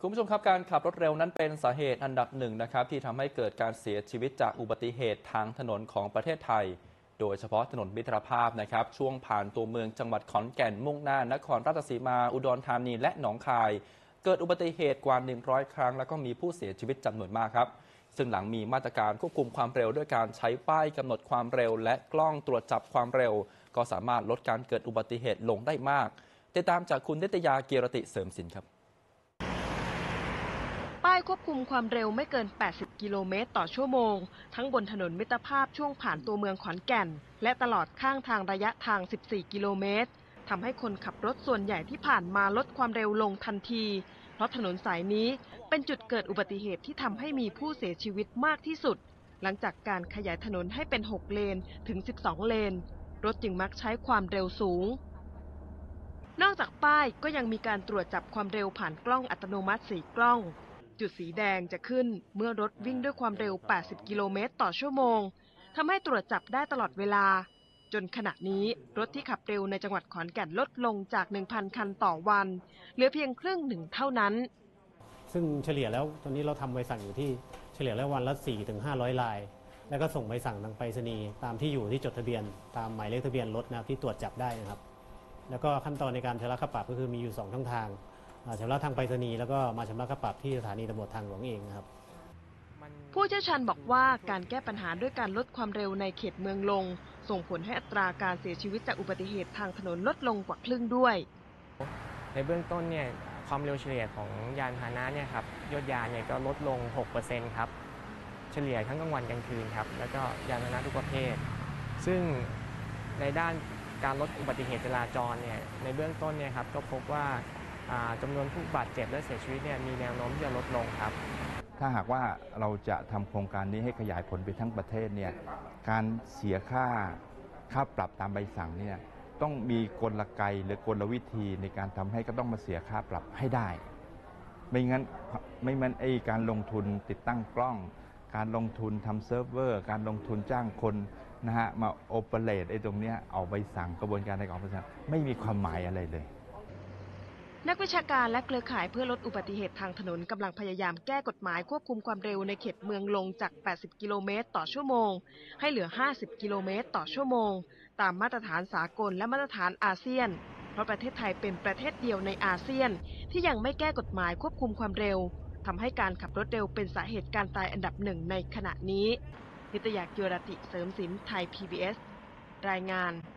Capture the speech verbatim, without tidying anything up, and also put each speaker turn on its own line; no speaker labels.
คุณผู้ชมครับการขับรถเร็วนั้นเป็นสาเหตุอันดับหนึ่งนะครับที่ทำให้เกิดการเสียชีวิตจากอุบัติเหตุทางถนนของประเทศไทยโดยเฉพาะถนนมิตรภาพนะครับช่วงผ่านตัวเมืองจังหวัดขอนแก่นมุ่งหน้านครราชสีมาอุดรธานีและหนองคายเกิดอุบัติเหตุกว่าหนึ่งร้อยครั้งแล้วก็มีผู้เสียชีวิตจำนวนมากครับซึ่งหลังมีมาตรการควบคุมความเร็วด้วยการใช้ป้ายกำหนดความเร็วและกล้องตรวจจับความเร็วก็สามารถลดการเกิดอุบัติเหตุลงได้มากติดตามจากคุณนิตยาเกียรติเสริมสินครับ
ป้ายควบคุมความเร็วไม่เกิน แปดสิบ กิโลเมตรต่อชั่วโมงทั้งบนถนนมิตรภาพช่วงผ่านตัวเมืองขอนแก่นและตลอดข้างทางระยะทาง สิบสี่ กิโลเมตรทำให้คนขับรถส่วนใหญ่ที่ผ่านมาลดความเร็วลงทันทีเพราะถนนสายนี้เป็นจุดเกิดอุบัติเหตุที่ทำให้มีผู้เสียชีวิตมากที่สุดหลังจากการขยายถนนให้เป็น หก เลนถึง สิบสอง เลนรถจึงมักใช้ความเร็วสูงนอกจากป้ายก็ยังมีการตรวจจับความเร็วผ่านกล้องอัตโนมัติสี่กล้องจุดสีแดงจะขึ้นเมื่อรถวิ่งด้วยความเร็ว แปดสิบ กิโลเมตรต่อชั่วโมงทำให้ตรวจจับได้ตลอดเวลาจนขณะนี้รถที่ขับเร็วในจังหวัดขอนแก่นลดลงจาก หนึ่งพัน คันต่อวันเหลือเพียงครึ่งหนึ่งเท่านั้น
ซึ่งเฉลี่ยแล้วตอนนี้เราทำใบสั่งอยู่ที่เฉลี่ยแล้ววันละ สี่ถึงห้าร้อย ลายแล้วก็ส่งใบสั่งทางไปรษณีย์ตามที่อยู่ที่จดทะเบียนตามหมายเลขทะเบียนรถนะครับที่ตรวจจับได้นะครับแล้วก็ขั้นตอนในการชำระค่าปรับก็คือมีอยู่สองช่องทางชำระทางไปรษณีย์แล้วก็มาชำระค่าปรับที่สถานีตำรวจทางหลวงเองนะครับ
ผู้เชี่ยวชาญบอกว่าการแก้ปัญหาด้วยการลดความเร็วในเขตเมืองลงส่งผลให้อัตราการเสียชีวิตจากอุบัติเหตุทางถนนลดลงกว่าครึ่งด้วย
ในเบื้องต้นเนี่ยความเร็วเฉลี่ยของยานพาหนะเนี่ยครับยนต์ยานเนี่ยก็ลดลง หกเปอร์เซ็นต์ ครับเฉลี่ยทั้งกลางวันกลางคืนครับแล้วก็ยานพาหนะทุกประเภทซึ่งในด้านการลดอุบัติเหตุจราจรเนี่ยในเบื้องต้นเนี่ยครับก็พบว่าจำนวนผู้บาดเจ็บและเสียชีวิตเนี่ยมีแนวโน้มที่จะลดลงครับ
ถ้าหากว่าเราจะทำโครงการนี้ให้ขยายผลไปทั้งประเทศเนี่ยการเสียค่าค่าปรับตามใบสั่งเนี่ยต้องมีกลไกหรือกลวิธีในการทำให้ก็ต้องมาเสียค่าปรับให้ได้ไม่งั้นไม่งั้นไอ้การลงทุนติดตั้งกล้องการลงทุนทำเซิร์ฟเวอร์การลงทุนจ้างคนนะฮะมาโอเปเรตไอ้ตรงเนี้ยเอาใบสั่งกระบวนการในการออกใบสั่งไม่มีความหมายอะไรเลย
นักวิชาการและเครือข่ายเพื่อลดอุบัติเหตุทางถนนกำลังพยายามแก้กฎหมายควบคุมความเร็วในเขตเมืองลงจาก แปดสิบ กิโลเมตรต่อชั่วโมงให้เหลือ ห้าสิบ กิโลเมตรต่อชั่วโมงตามมาตรฐานสากลและมาตรฐานอาเซียนเพราะประเทศไทยเป็นประเทศเดียวในอาเซียนที่ยังไม่แก้กฎหมายควบคุมความเร็วทำให้การขับรถเร็วเป็นสาเหตุการตายอันดับหนึ่งในขณะนี้นิตยา เกียรติเสริมสินไทย พี บี เอส รายงาน